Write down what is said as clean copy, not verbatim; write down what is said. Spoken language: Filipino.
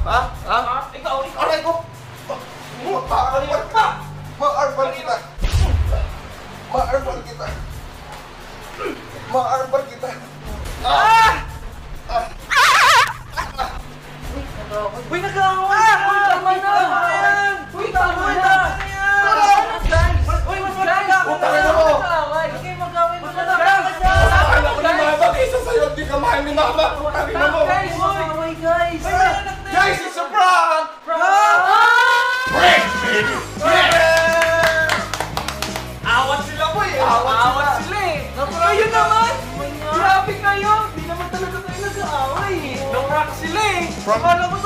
Ikaw! Aray ko! Maarban ka! Maarban kita! Maarban kita! Maarban kita! Uy, nag-aaway! Tama na! Uy, tama na! Uy, mas malaga! Putangin mo! Sige, mag-aaway mo na lang! Akala ko ni Mama, kaysa sa'yo, di ka mahal ni Mama! Putangin mo! Guys! Mag-aaway, guys! Guys, it's a prank! Prank, baby! Awat sila po eh! Awat sila eh! Kayo naman! Grabe kayo! Di naman talaga kayo nag-aaway eh! Na-prank sila eh! Akala ko